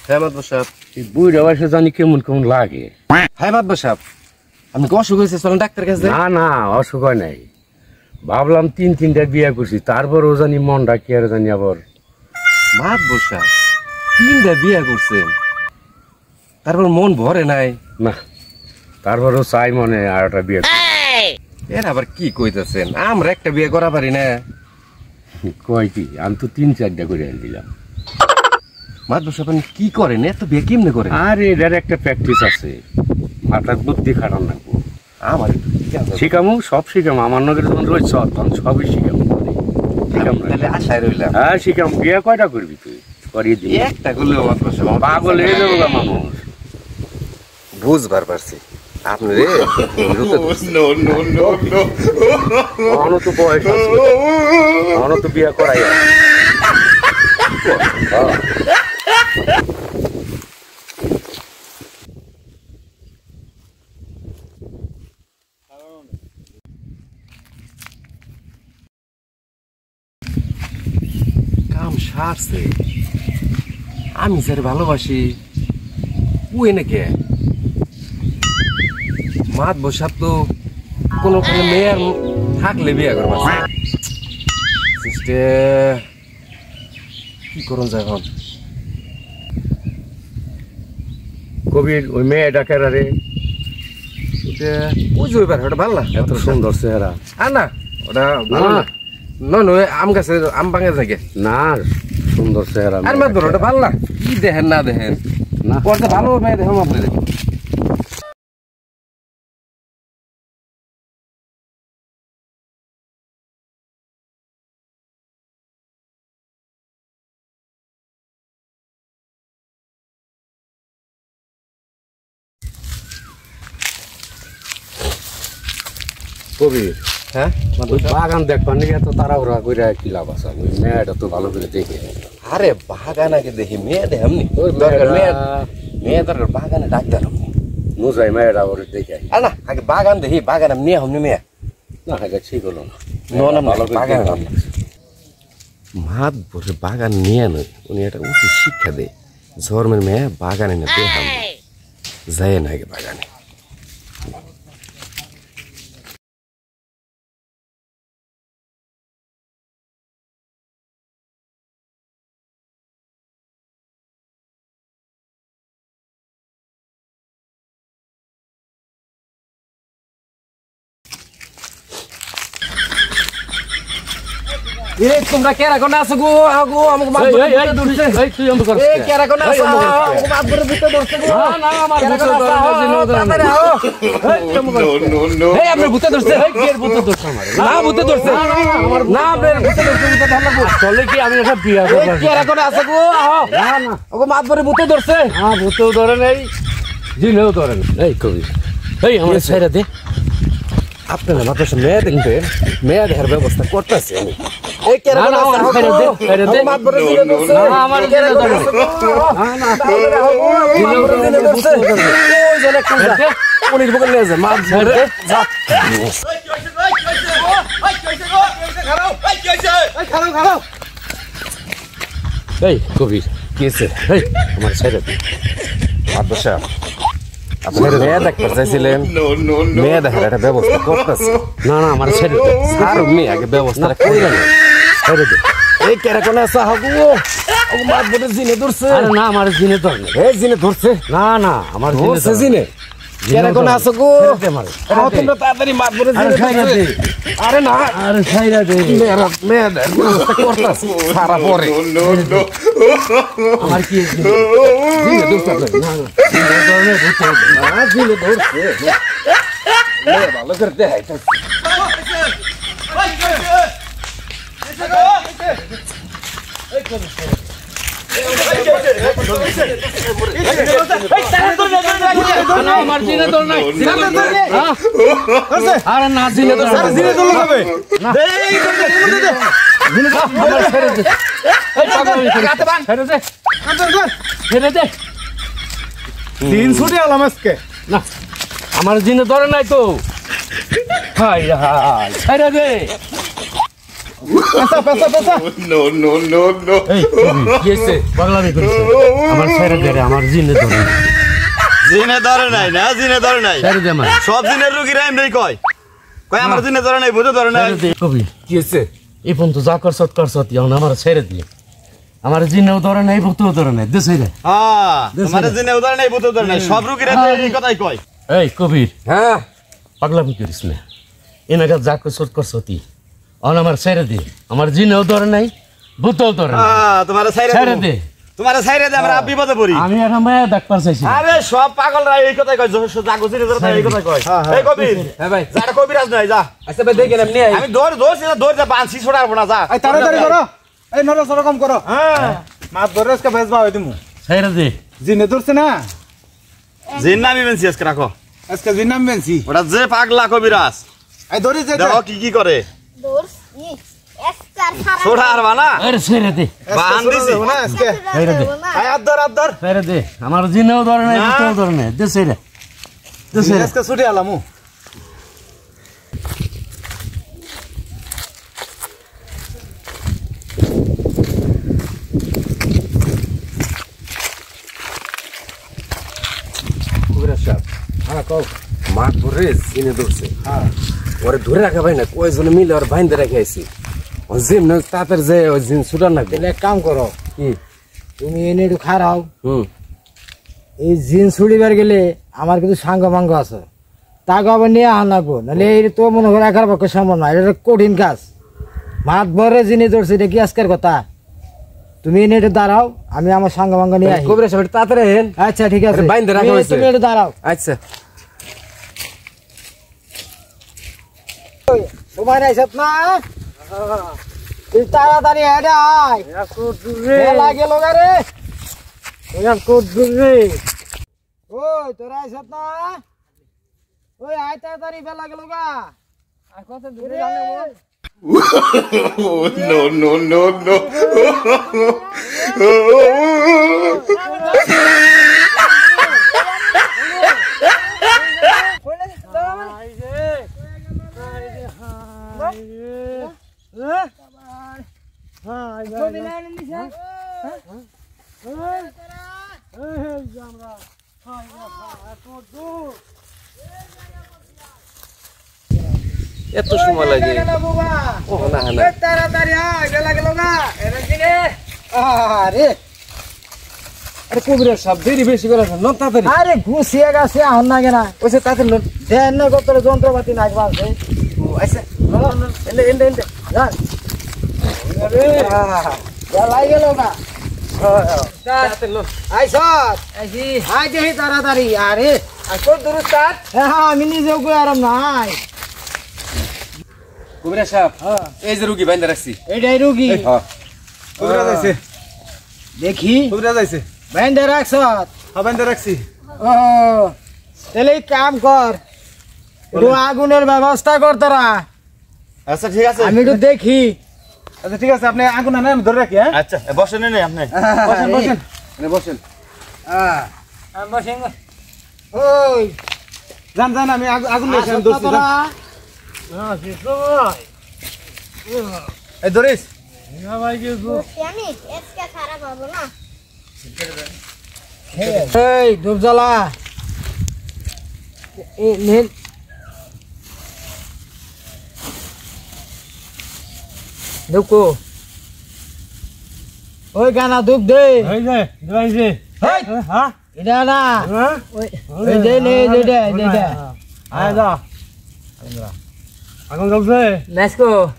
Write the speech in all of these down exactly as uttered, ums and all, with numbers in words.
হ্যাঁ মাতবর সাহেব। বুড়া বয়সে জানি কেমন কেমন লাগে। হ্যাঁ মাতবর সাহেব, আপনি কি অসুখ হয়েছে? চলেন ডাক্তার কাছে যাই। না না অসুখ হয় নাই, ভাবলাম তিন তিনটা বিয়ে করছি, তারপরও জানি মনটা কি আর জানি আবার। মাতবর সাহেব তিনটা বিয়ে করছেন, তারপর মন ভরে নাই? না, তারপরও চাই মনে আর একটা বিয়ে। এর আবার কি কইতেছেন? আমরা একটা বিয়ে করা পারি না। কয় কি, আমি তো তিন চারটা করে এনে দিলাম। মাতবর সাহেব আপনি কি করেন? এত বিয়ে কেমনে করেন? আর এটার একটা প্র্যাকটিস আছে, মাথার বুদ্ধি খাটান লাগবো। আমার শিখামু, সব শিখামু। আমার নগরে যখন রয়েছ তখন সবই শিখামু। শিখাম তাহলে আশায় রইলাম। হ্যাঁ শিখাম। বিয়ে কয়টা করবি তুই? করিয়ে দিবি একটা করলেও মাতবর সাহেব পাগল হয়ে যাবো গা মানুষ। বুঝবার পারছি আপনি রে। অন তো বয়স আছে, অন তো বিয়ে করাই আছে। কাম সারছে, আমি স্যার ভালোবাসি ওই নাকি মাতবর সাহেব তো কোনো কোনো মেয়ের থাকলে বিয়ে করবার কি করুন যায় এখন? কবির ওই মেয়েটা কেরা রে? ওই যে ওইবার ওটা ভালো না, এত সুন্দর চেহারা। আর না ওটা ভালো না, নয় নয় আম গাছে আম ভাঙে থাকে না, সুন্দর চেহারা। আর মাতবর ওটা ভালো না, কি দেখেন না দেখেন না পরে ভালো মেয়ে দেখো আপনি দেখেন। কবির হ্যাঁ ওই বাগান দেখবার নাকি এত তাড়াহুড়া করে কি লাভ আছে? ওই মেয়েটা তো ভালো করে দেখে। আরে বাগান আগে দেখি, মেয়ে দেখামনি ওই দরকার মেয়ে মেয়েটা মেয়ে দরকার বাগানে ডাক্তার হমনি। নুজাই মেয়েটা ওর দেখে। আর না আগে বাগান দেখি, বাগান আমি নিয়ে হমনি মেয়ে না আগে ঠিক হলো না। নন ভালো করে বাগান দেখলাম। মাত বসে বাগান নিয়ে নয়, উনি একটা উচিত শিক্ষা দেয়। জন্মের মেয়ে বাগানে না দেখাম যায় না আগে বাগানে। এ তোমরা কেরা কোন আছো গো? আগো আমাকে মাত ধরে ভিতরে ধরছে। এই তুই অন্ধ করছিস। এ কেরা কোন আছো? আমাকে মাত ধরে ভিতরে ধরছে গো। না না আমার ভূতে ধরে তাড়াতাড়ি আও। নো নো এই আপনি ভূতে ধরছে। এই কে ভূতে ধরছে আমার? না ভূতে ধরছে। আমার না আপনার ভূতে ধরছে, ভূতে ধরলা গো। চলে কি আমি একটা বিয়া করব? এই কেরা কোন আছো গো? আও। না না ওগো মাত ধরে ভূতে ধরছে। হ্যাঁ ভূতেও ধরে নেই, জিনেও ধরে নেই। এই কবি এই আমার ছেড়ে দে। আপনারা মাত্র মেয়ে দেখবে, মেয়ে দেখার ব্যবস্থা করতেছি আমি। এই কেরা না, কোন না, আছো? আমার ছেড়ে দে, ছেড়ে দে। মাত ধরে দিলে ধরছে। না, আমার কেরা দিলে কোন ধরে। আছো গো? না না তাড়াতাড়ি আও গো, মাত ধরে দিলে ধরছে। ওই জলে কোন যা? পুলিশ বকে নিয়ে যায়, মাত ধরে যা। এই কবির কি হয়েছে? এই আমার ছেড়ে দে। মাতবর সাহেব আপনার মেয়ে দেখতে চাইছিলেন, মেয়ে দেখার একটা ব্যবস্থা করতেছে। না না আমার ছেড়ে দে। আর মেয়ে আগে ব্যবস্থাটা করে না, ছেড়ে দে। এই কেরা কোন আছে? হাগু ও মাত ধরে জিনে ধরছে। আরে না আমার জিনে ধরে নেই। এই জিনে ধরছে, না না আমার জিনে ধরছে ধরে জিনে। কেরা কোন আছে গো? ছেড়ে দে আমারে। আও তোমরা তাড়াতাড়ি মাত ধরে জিনে ছাইরা ধরছে। দে। আরে না আরে ছাইরা দে। মেয়েরা মেয়ে ব্যবস্থা করতেছে সারা পরে। আমার কি জিনে ধরছে আপনার? না না জিনে ধরে নেই, ভূতে ধরে। না জিনে ধরছে, মেয়ে ভালো করে দেখাইতেছে। না আমার জিনে ধরে নাই। হ্যাঁ? আরে না জিনে ধরে নাই। জিনে ধরলো হবে না। জিনে ধর, আমার ছেড়ে দে। এই পাগল হয়ে গেছিস। ছেড়ে দে। ছেড়ে দে। দিন ছুটে এলাম আজকে। না আমার জিনে ধরে নাই তো। হাই হাই ছেড়ে দে। পেছা পেছা পেছা এই কি হইছে পাগলামি করিস আমার ছেড়ে দে রে আমার জিনে ধরে জিনে ধরে নাই না জিনে ধরে নাই ছেড়ে দে আমার সব জিনের রোগীরা এমনি কয় কয় আমার জিনে ধরে নাই বুঝে ধরে নাই ছেড়ে দে কবি কি হইছে এই পর্যন্ত যা করছত করছত এখন আমার ছেড়ে দিয়ে আমার জিনেও ধরে নাই ভূতও ধরে নাই দে ছেড়ে হ্যাঁ তোমার জিনে ধরে নাই বুঝে ধরে নাই সব রোগীরা এই কথাই কয় এই কবির হ্যাঁ পাগলামি করিস না এনাকে যা করছত করছতি অন আমার ছেড়ে দে আমার জিনেও ধরে নাই ভূতও ধরে নাই হ্যাঁ তোমার ছাইরে ছেড়ে দে তোমার ছাইরে দে আমরা বিপদে পড়ি আমি আর মায়া ডাক্তার চাইছি আরে সব পাগলরা এই কথাই কয় জাগো জিনে ধরে নাই এই কথাই কয় এই কবির হ্যাঁ ভাই যাটা কবিরাজ নাই যা আচ্ছা ভাই দেখেন আপনি আমি দৌড় দৌড়ছি না দৌড় যা বাঁধছি ছোড়াবো না যা এই তাড়াতাড়ি করো এই নড়া চড়া কম করো হ্যাঁ মাছ ধরে আজকে ভেজবা হই দিমু ছেড়ে দে জিনে ধরছে না জিন নামি বেনছি আজকে রাখো আজকে জিন নাম বেনছি ওটা যে পাগলা কবিরাজ এই ধরি যে দেখো কি কি করে দোস ই এসকার সারা ছোড়া হারবা না আরে ছেড়ে দে বান দিছি না আজকে ছেড়ে দে এই আদর আদর ছেড়ে দে আমার জিনেও ধরে নাই ভূতও ধরে নাই দে ছেড়ে দে ছেড়ে আজকে ছুটি আলামু কবিরাজ সাহেব হ্যাঁ কও মাছ ধরে জিনে ধরছে হ্যাঁ ওরে ধরে রাখা ভাই না কয়জনে মিলে ওর বাইন্দে রেখে আইছি ও জিম না তাড়াতাড়ি যে ওই জিন ছুটার না তাহলে এক কাম করো কি তুমি এনে একটু খারাও হুম এই জিন ছুড়িবার গেলে আমার কিন্তু সাঙ্গ মাঙ্গ আছে তাকে আবার নিয়ে আহ লাগবো নাহলে এই তো মনে করে একার পক্ষে সম্ভব না এটা কঠিন কাজ মাত ভরে জিনিস ধরছে এটা কি আজকের কথা তুমি এনে একটু দাঁড়াও আমি আমার সাঙ্গ মাঙ্গ নিয়ে আসি কবিরাজ সাহেব তাড়াতাড়ি হেন আচ্ছা ঠিক আছে আরে বাইন্দে রাখা তুমি- হয়েছে। তুমি একটু দাঁড়াও আচ্ছা তোমার আইসত না তুই তাড়াতাড়ি হেঁটে আয় বেলা গেল রে ওই তোরা আইসত না ওই আয় তাড়াতাড়ি বেলা গেল গা আর কত দূরে জানে বল এত সময় লাগে ও না না তাড়াতাড়ি আয় বেলা গেল গা আরে আরে কবিরাজ সাহেব দেরি বেশি করে না তাড়াতাড়ি আরে ঘুষিয়ে গেছে আহন না কেনা ওইসে তাড়াতাড়ি লন। দেন না কত যন্ত্রপাতি নাচবা আছে ও আচ্ছা এন্ডে এন্ডে এন্ডে জান বেলাই গেল গা তাড়াতাড়ি লন। আইসত আই দেহি তাড়াতাড়ি আরে আর কোন দূর স্টার্ট হ্যাঁ আমি নিজেও গো আরাম নাই কবিরাজ সাহেব এই যে রুগী বাইন্দা রাখছি এইটাই রুগী হ্যাঁ কবিরাজ আইছে দেখি কবিরাজ আইছে বাইন্দে রাখছত হবেন রাখছি ও তাহলে এক কাম কর একটু আগুনের ব্যবস্থা কর তোরা আচ্ছা ঠিক আছে আমি একটু দেখি আচ্ছা ঠিক আছে আপনি আগুন আনেন আমি ধরে রাখি হ্যাঁ আচ্ছা বসেন নে আপনি বসেন বসেন এনে বসেন ওই যান যান আমি আগু- আগুন লেছি আমি আসত ধরছি তোরা যান। এই ধরিস আমি এসকা সারা পাবো না এই দুবজলা এই নীল দুকো ওই গানা দুব দে এই যে দিবাইছে হেই হ্যাঁ এটা না হ্যাঁ ওই ওই দে নে দে দে দে দে আয় যা আগুন জ্বলছে নেসকো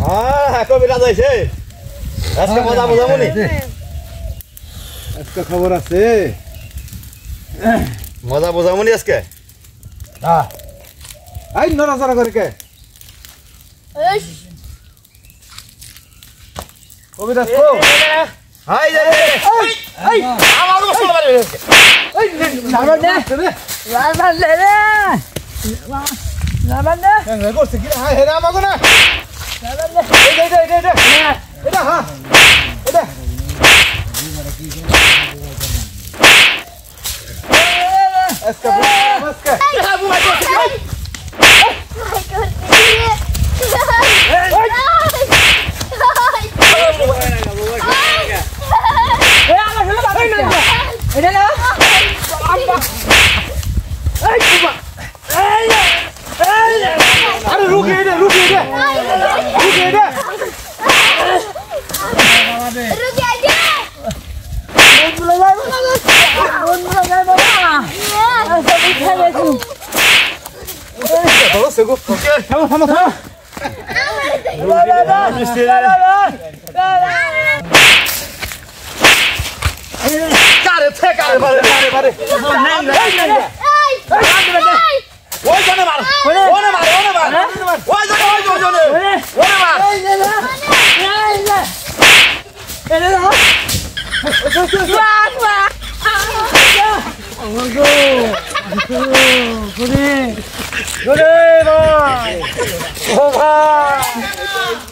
হ্যাঁ কবিরাজ আইছে আজকে মজা মজা মনি আজকে খবর আছে মজা মজা মনি আজকে হ্যাঁ এই নড়াচড়া করে কে কবিরাজ কো হাই যাই এই আমার বসল বাড়ি নারবান দে নারবান দে রে নারবান দে হ্যাঁ করছে কি হ্যাঁ হেরা আমাগো না নারবান দে এটা এটা এটা এটা এটা হ্যাঁ এটা আজকে আজকে এটা না এই বাবা এই এই আরে রুকে এটা রুকে এটা রুকে এটা रुक जा বলে যাই বলে যাই বাবা আচ্ছা উঠে গেছি ধরো সেগো থামো থামো থামো কারে থেকে কারে বারে বারে বারে ওই জনে মার ওনে মার ওনে মার ওই জনে ওই জনে ওনে মার Good day, boy.